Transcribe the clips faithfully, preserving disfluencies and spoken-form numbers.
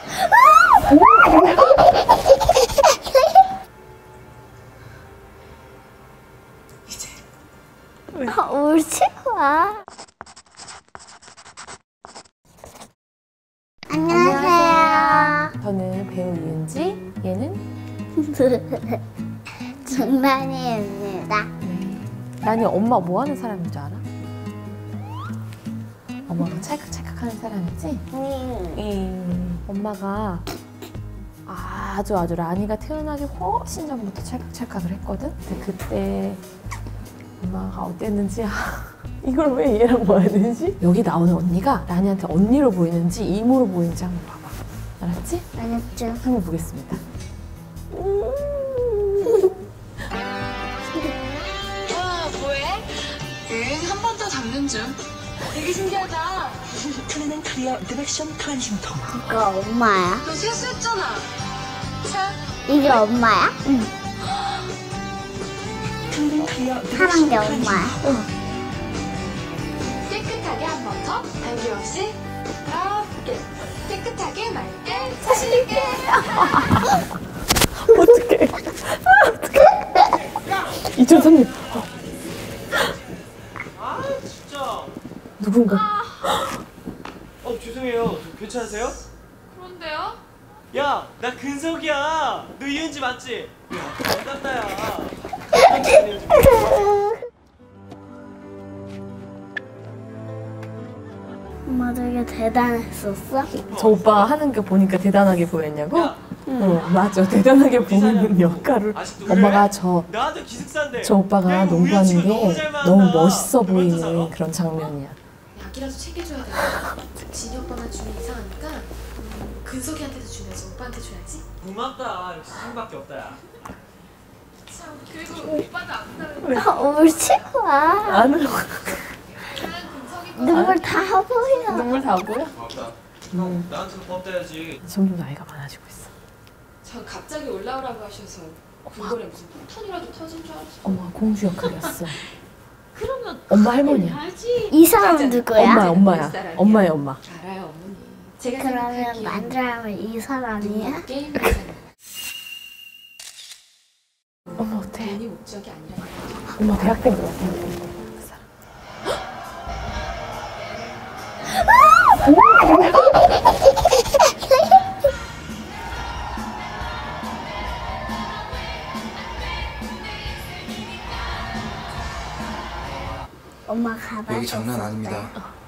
이제 아, 울지 마. 안녕하세요. 저는 배우 이은지, 얘는 중란이입니다. 나니 엄마 뭐 하는 사람인 줄 알아? 엄마가 찰칵찰칵 하는 사람이지? 음. 음. 엄마가 아주 아주 라니가 태어나기 훨씬 전부터 찰칵찰칵을 했거든? 근데 그때 엄마가 어땠는지 이걸 왜 얘랑 뭐 하는지? 여기 나오는 언니가 라니한테 언니로 보이는지 이모로 보이는지 한번 봐봐. 알았지? 알았죠. 한번 보겠습니다. 와, 뭐해? 응, 한 번 더 잡는 중. 되게 신기하다. 클리는 클리어 인터랙션 트랜싱통. 이거 엄마야? 너 세수했잖아. 자, 이게 엄마야? 응. 클리는 클리어 파란 게 엄마야? 응. 깨끗하게 한 번 더. 단계 없이 가볍게 깨끗하게 맑게 자신있게. 어떡해. 어떡해. 이천삼 년. 아 진짜. 누군가. 어 죄송해요. 저 괜찮으세요? 그런데요? 야, 나 근석이야. 너 이은지 맞지? 야, 반갑다야. 엄마 되게 대단했었어? 저 오빠 하는 거 보니까 대단하게 보였냐고? 야, 어, 맞아. 대단하게 보이는 역할을. 아직도 엄마가 그래? 저, 나한테 기숙사인데. 저 오빠가 야, 이거 농구하는 우리 친구 게 잘 맞는다. 너무 멋있어 그만 좀 보이는 살아. 그런 장면이야. 약이라도 챙겨줘야 돼. 진이 오빠만 주면 이상하니까 음, 근석이한테도 주면서 오빠한테 줘야지. 고맙다. 역시 친구밖에 없다. 야. 참, 그리고 오빠도 안 나는 아, 울지 마. 안 울어. 눈물 다 보여. 눈물 다 보여? 고맙다. 형, 나한테도 고맙다 해야지. 점점 나이가 많아지고 있어. 저 갑자기 올라오라고 하셔서 그거에 무슨 폭탄이라도 터진 줄 알았어. 엄마가 공주 역할이었어. 그러면 엄마 할머니야. 알지. 이 사람 누구야? 엄마, 엄마야. 엄마의 엄마. 알아요, 어머니. 제가 그러면 생각하기엔 만들면 이 사람이야? 게임 하잖아요. 엄마 어때? 돈이 목적이 아니라 엄마 대학 된 거 같아. 그 사람. 엄마 가발. 여기 장난 아닙니다.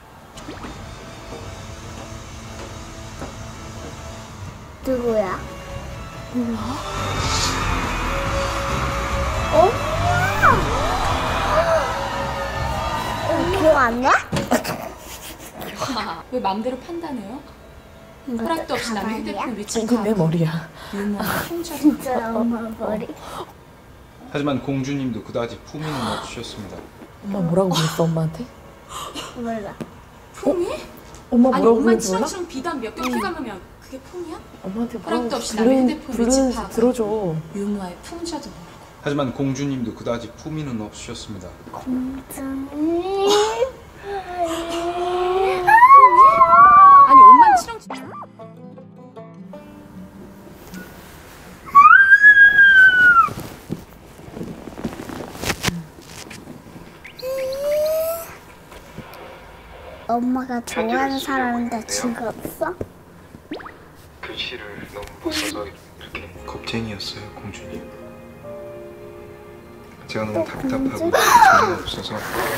누구야? 몰라. 어? 어, 기억 안 나? 왜 맘대로 판단해요? 허락도 없이 남의 휴대폰 위치 이건 내 머리야. 진짜 엄마 머리. 하지만 공주님도 그다지 품위는 없으셨습니다. 엄마 뭐라고 그랬어 엄마한테? 몰라. 엄마 아니 뭐라고 엄마 그랬지 몰라? 치렁치렁 비단 몇 개 켜가면 그게 폰이야? 엄마한테 허락도 뭐라고 없이 남의 부르는 휴대폰 부르는 위치 파악. 들어줘. 유머의 풍자도 모르고. 하지만 공주님도 그다지 품위는 없으셨습니다. 공주님. 아니 엄마 치렁치렁. 엄마가 좋아하는 사람인데 죽었어? 글씨를 너무 못 써서 이렇게 겁쟁이였어요, 공주님. 제가 너무 답답하고 정이 없어서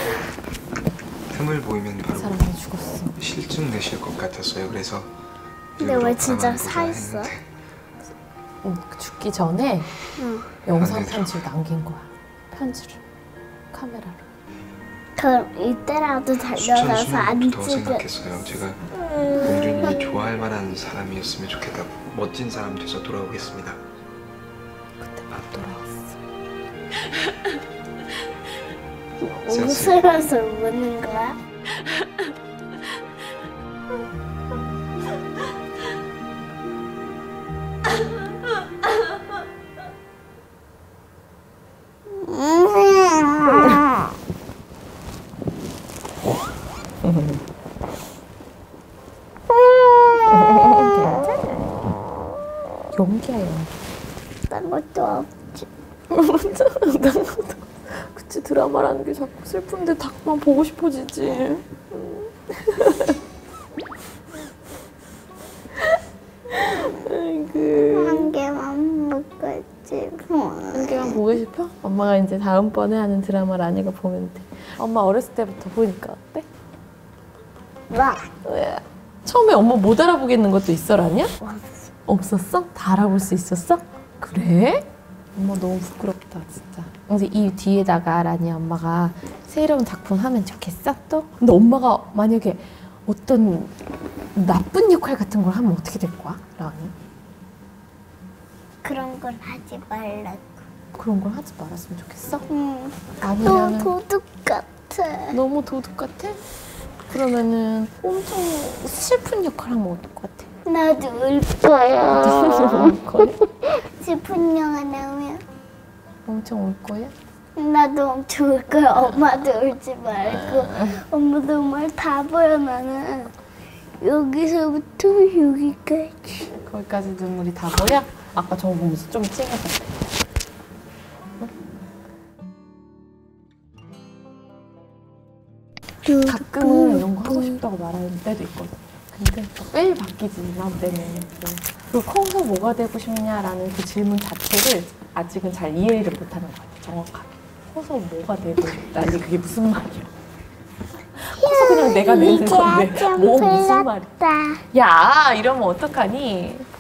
틈을 보이면 그 바로 사람이 죽었어. 실증 내실 것 같았어요. 그래서 근데 일부러 왜 진짜 가만히 보자 살았어? 했는데 응, 죽기 전에 응. 영상 안 되더라고. 편지를 남긴 거야. 편지를 카메라로. 그럼 이때라도 달려가서 수천 안 수년부터 찍을. 생각했어요. 제가 공주님이 좋아할 만한 사람이었으면 좋겠다. 멋진 사람 돼서 돌아오겠습니다. 그때 막 돌아왔어. 웃으면서 우는 거야? 연기야 연기. 딴 것도 없지. 그치 드라마라는 게 자꾸 슬픈데 닭만 보고 싶어지지. 아이고. 한 개만 먹겠지. 한 개만 보고 싶어? 엄마가 이제 다음번에 하는 드라마 라니가 보면 돼. 엄마 어렸을 때부터 보니까 어때? 와. 왜? 처음에 엄마 못 알아보겠는 것도 있어 라니야? 없었어? 다 알아볼 수 있었어? 그래? 엄마 너무 부끄럽다 진짜. 그래서 이 뒤에다가 라니 엄마가 새로운 작품 하면 좋겠어 또? 근데 엄마가 만약에 어떤 나쁜 역할 같은 걸 하면 어떻게 될 거야 라니? 그런 걸 하지 말라고. 그런 걸 하지 말았으면 좋겠어? 응. 너 아니면은 도둑 같아. 너무 도둑 같아? 그러면은 엄청 슬픈 역할 하면 어떨 것 같아? 나도 울 거야. 울 거야? 슬픈 영화 나오면 엄청 울 거야? 나도 엄청 울 거야. 엄마도 울지 말고. 엄마도 말 다 보여 나는. 여기서부터 여기까지. 거기까지 눈물이 다 보여? 아까 저거 보면서 좀 찡했었대. 가끔은 이런 거 하고 싶다고 말하는 때도 있거든. 근데 매일 바뀌지, 나 때는. 그리고 커서 뭐가 되고 싶냐라는 그 질문 자체를 아직은 잘 이해를 못하는 것 같아, 정확하게. 커서 뭐가 되고 싶다, 아니 그게 무슨 말이야. 커서 그냥 내가 내는 건데 뭐 무슨 말이야. 야, 이러면 어떡하니?